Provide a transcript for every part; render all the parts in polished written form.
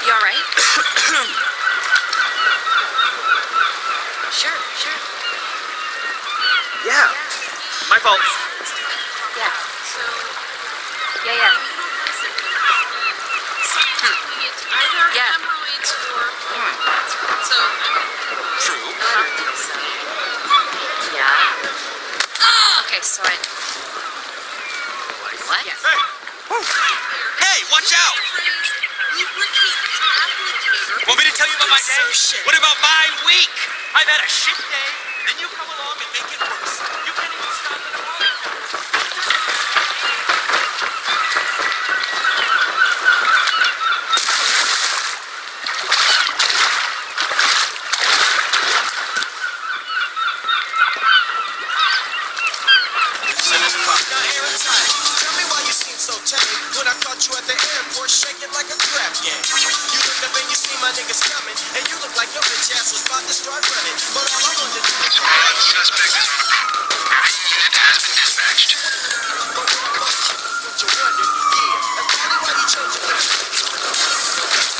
You all right? Sure. Yeah. My fault. Yeah. Yeah. Either Yeah. hemorrhoids or so. True. I don't think so. Yeah. Okay, so I... What? Yes. Hey! Hey, watch out! Lubricate the applicator. Want me to tell you about my day? Insertion. What about my week? I've had a shit day, then you come along and make it worse. You can't even stop at a moment. Tell me why you seem so tame when I caught you at the airport shaking like a crap game. You looked up and you see my niggas coming, and you look like your bitch ass was about to start running. But all I wanted to do was Suspect is on the prowl. Unit has been dispatched. what you wondered. Yeah, that's probably why you changed your life.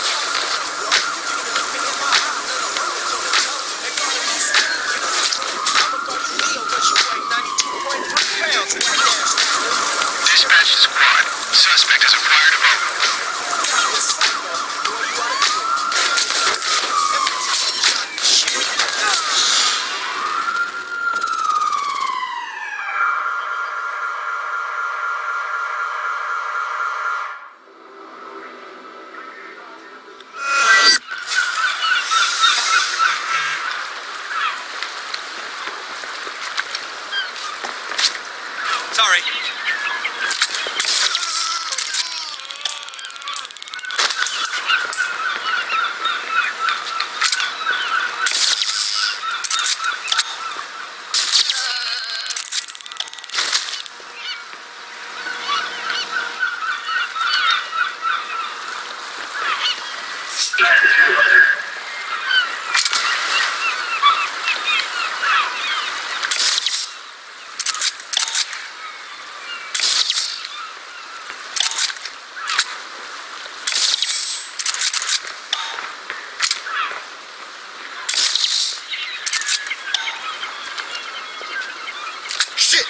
Dispatch to squad. Suspect has acquired a mobile. Sorry. Shit!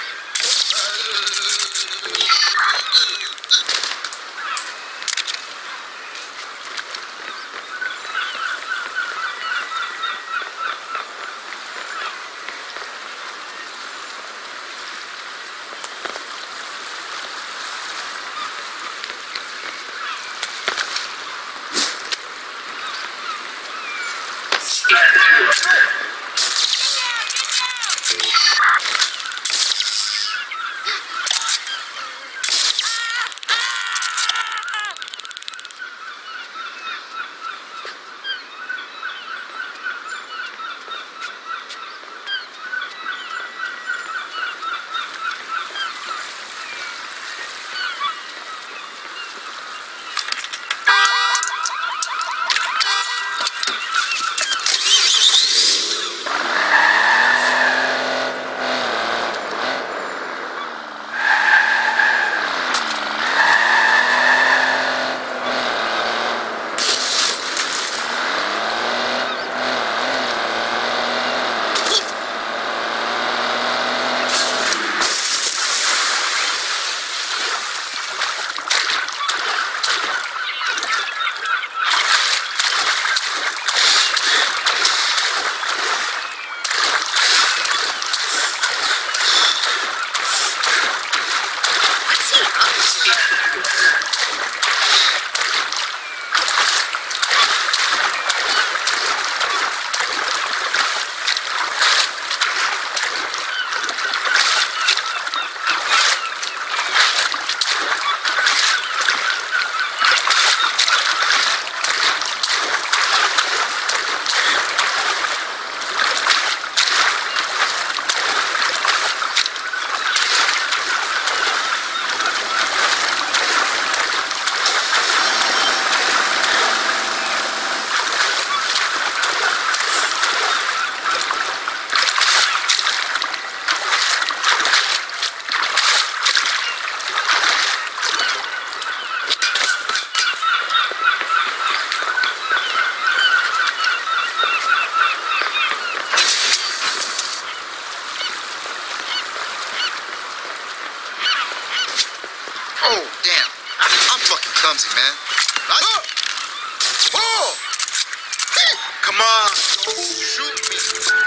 clumsy, man. Oh! Come on, don't shoot me.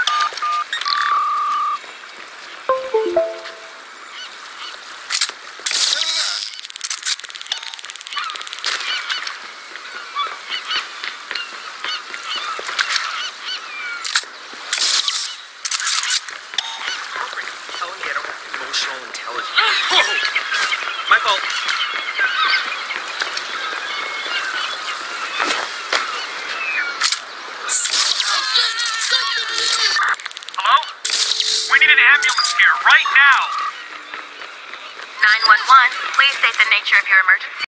Telling me I don't have emotional intelligence. Whoa! My fault. Hello? We need an ambulance here right now. 911. Please state the nature of your emergency.